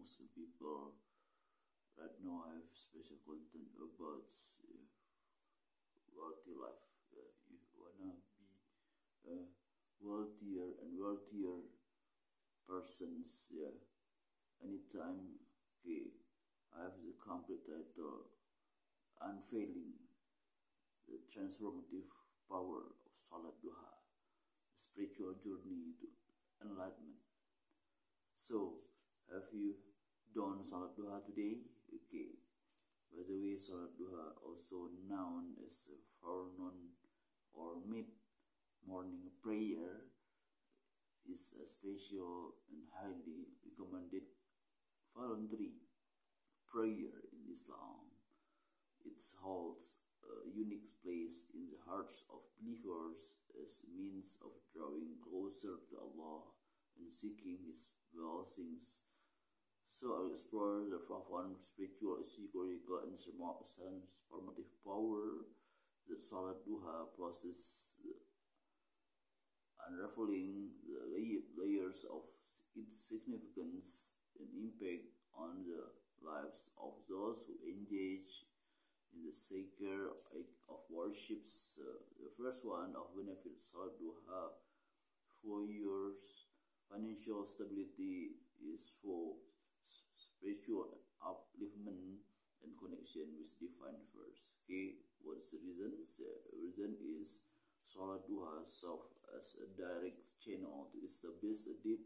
Muslim people. Right now I have special content about wealthy life. You wanna be wealthier and wealthier persons, anytime. Okay, I have the complete title, Unveiling, the Transformative Power of Shalat Dhuha, a spiritual journey to enlightenment. So, have you done Shalat Dhuha today? Okay. By the way, Shalat Dhuha, also known as Forenoon or mid-morning prayer, is a special and highly recommended voluntary prayer in Islam. It holds a unique place in the hearts of believers as a means of drawing closer to Allah and seeking His blessings. So I'll explore the profound spiritual, psychological, and transformative power that Shalat Dhuha possesses, unraveling the layers of its significance and impact on the lives of those who engage in the sacred act of worships. The first one of benefit Shalat Dhuha for your financial stability is for spiritual upliftment and connection with divine first. Okay, what's the reason? The reason is Shalat Dhuha serves as a direct channel to establish a deep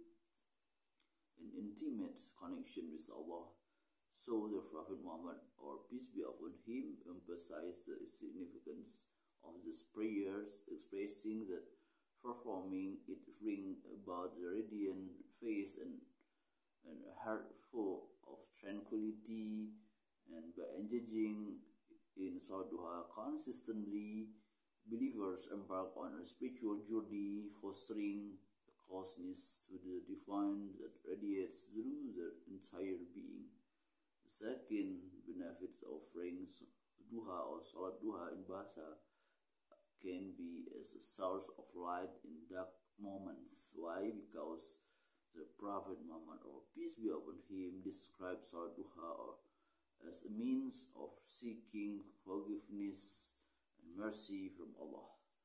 and intimate connection with Allah. So the Prophet Muhammad, or peace be upon him, emphasized the significance of these prayers, expressing that performing it bring about the radiant face and a heart full of tranquility. And by engaging in Shalat Dhuha consistently, believers embark on a spiritual journey, fostering a closeness to the divine that radiates through their entire being. The second benefit of praying Dhuha or Shalat Dhuha in Bahasa can be as a source of light in dark moments. Why? Because the Prophet Muhammad, or peace be upon him, described Shalat Dhuha as a means of seeking forgiveness and mercy from Allah.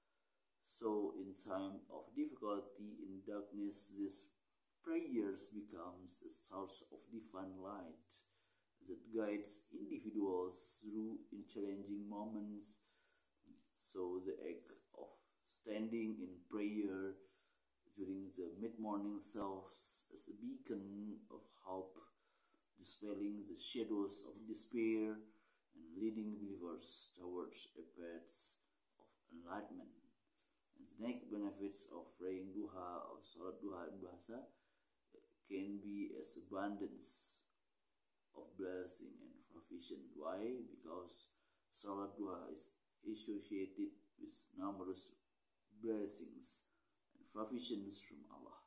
So in time of difficulty, in darkness, these prayers becomes a source of divine light that guides individuals through in challenging moments. So the act of standing in prayer during the mid-morning serves as a beacon of hope, dispelling the shadows of despair and leading believers towards a path of enlightenment. And the next benefits of praying Dhuha or Shalat Dhuha in Bahasa can be as abundance of blessing and provision. Why? Because Shalat Dhuha is associated with numerous blessings and provisions from Allah.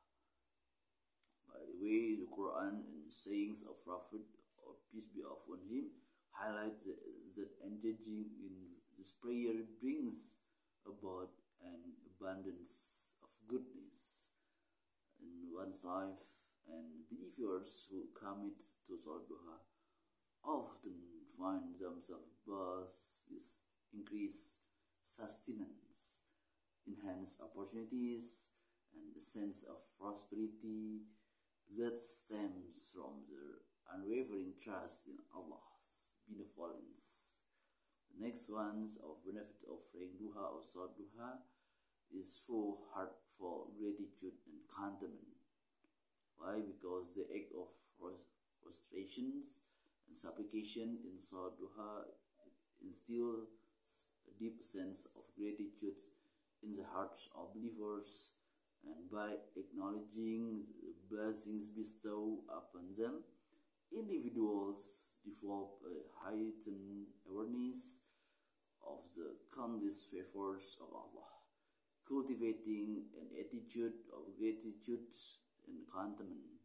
By the way, the Quran and sayings of Prophet, or peace be upon him, highlight that engaging in this prayer brings about an abundance of goodness in one's life, and believers who commit to Shalat Dhuha often find themselves blessed with increased sustenance, enhanced opportunities, and a sense of prosperity that stems from their unwavering trust in Allah's benevolence. The next ones of benefit of praying Dhuha or Shalat Dhuha is for heartfelt gratitude and contentment. Why? Because the act of prostrations and supplication in Shalat Dhuha instills a deep sense of gratitude in the hearts of believers, and by acknowledging the blessings bestowed upon them, individuals develop a heightened awareness of the countless favors of Allah, cultivating an attitude of gratitude and contentment.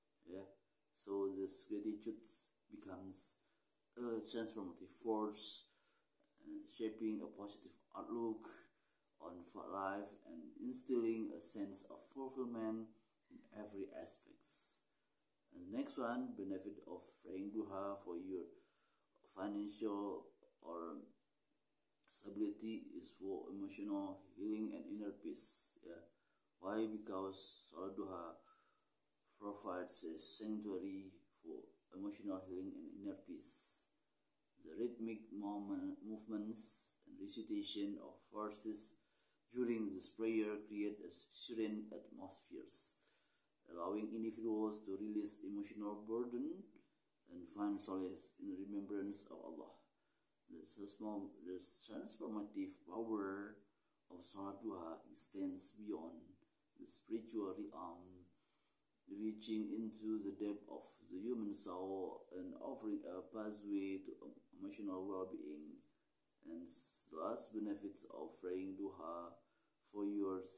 So this gratitude becomes a transformative force, shaping a positive outlook on life and instilling a sense of fulfillment in every aspect. And the next one, benefit of praying duha for your financial or stability is for emotional healing and inner peace. Yeah. Why? Because Shalat Dhuha provides a sanctuary for emotional healing and inner peace. The rhythmic movements and recitation of verses during this prayer create a serene atmospheres, allowing individuals to release emotional burden and find solace in remembrance of Allah. The transformative power of Shalat Dhuha extends beyond the spiritual realm, reaching into the depth of the human soul and offering a pathway to emotional well-being. And last benefit of praying duha for your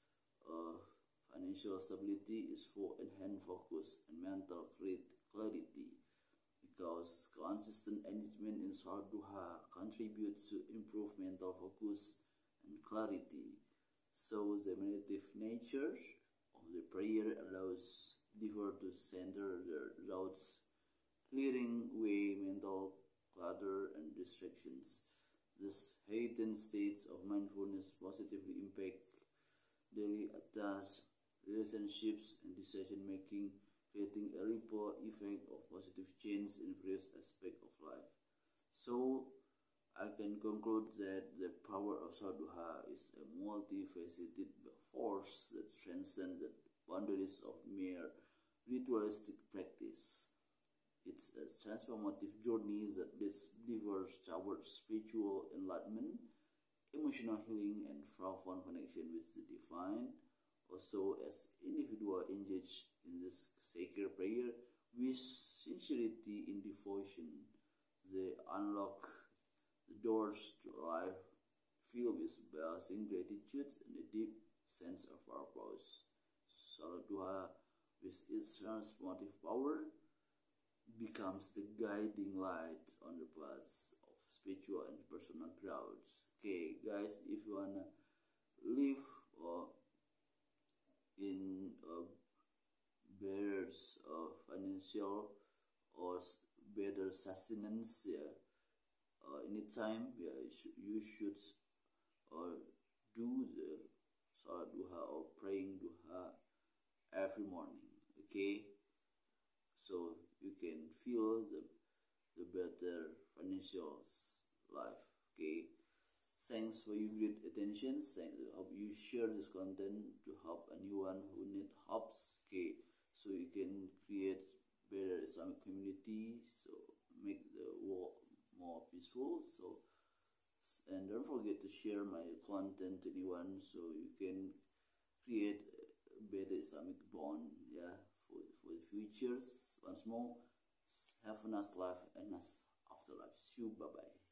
financial stability is for enhanced focus and mental clarity, because consistent engagement in Shalat Dhuha contributes to improve mental focus and clarity. So the meditative nature of the prayer allows believer to center their thoughts, clearing away mental clutter and distractions. This heightened state of mindfulness positively impact daily tasks, relationships, and decision making, creating a ripple effect of positive change in various aspects of life. So, I can conclude that the power of Shalat Dhuha is a multifaceted force that transcends the boundaries of mere ritualistic practice. It's a transformative journey that leads believers towards spiritual enlightenment, emotional healing, and profound connection with the divine. Also, as individuals engage in this sacred prayer with sincerity in devotion, they unlock the doors to a life filled with blessing, gratitude, and a deep sense of purpose. Shalat Dhuha, with its transformative power, becomes the guiding light on the paths of spiritual and personal growth. Okay, guys, if you wanna live in a better financial or better sustenance, yeah, anytime, yeah, you should do the Shalat Dhuha or praying duha every morning. Okay, so you can feel the better financial life. Okay, thanks for your great attention. Hope you share this content to help anyone who need helps. Okay, so you can create better Islamic community, so make the world more peaceful. So, and don't forget to share my content to anyone, so you can create a better Islamic bond, yeah, for the futures. Once more, have a nice life and nice afterlife. See you, bye bye.